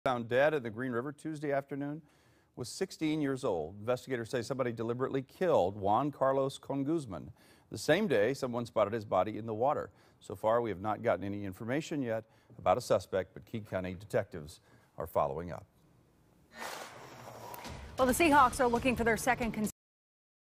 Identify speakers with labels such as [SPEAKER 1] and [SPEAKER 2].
[SPEAKER 1] Found dead in the Green River Tuesday afternoon was 16 years old. Investigators say somebody deliberately killed Juan Carlos Con Guzman. The same day, someone spotted his body in the water. So far, we have not gotten any information yet about a suspect, but King County detectives are following up.
[SPEAKER 2] Well, the Seahawks are looking for their second consecutive